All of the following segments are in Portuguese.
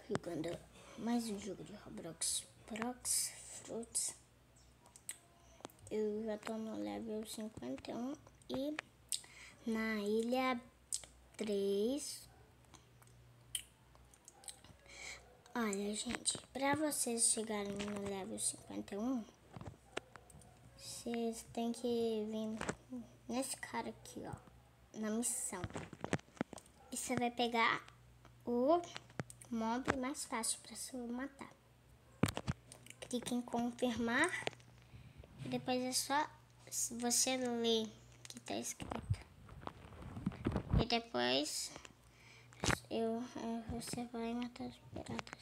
jogando mais um jogo de Roblox, Prox Fruits. Eu já tô no level 51 e na ilha 3. Olha, gente, pra vocês chegarem no level 51, vocês têm que vir nesse cara aqui, ó, na missão. E você vai pegar o mob mais fácil para se matar. Clique em confirmar e depois é só você ler o que tá escrito. E depois você vai matar os piratas.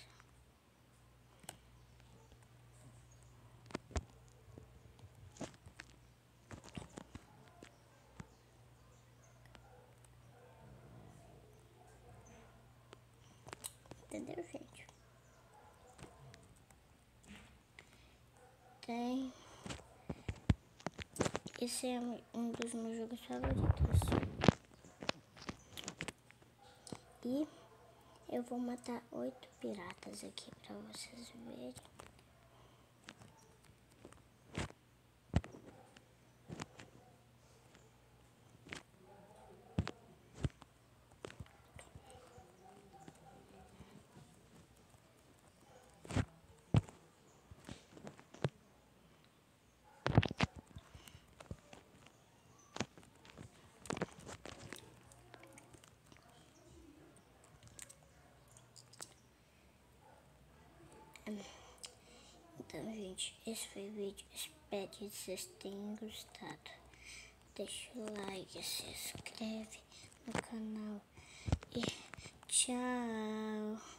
Entendeu, gente? Esse é um dos meus jogos favoritos. E eu vou matar 8 piratas aqui pra vocês verem. Então, gente, esse foi o vídeo. Espero que vocês tenham gostado. Deixa o like, se inscreve no canal e tchau.